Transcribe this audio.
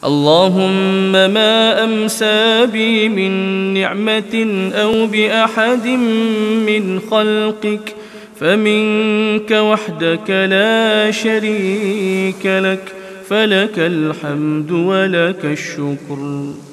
اللهم ما أمسى بي من نعمة أو بأحد من خلقك فمنك وحدك لا شريك لك، فلك الحمد ولك الشكر.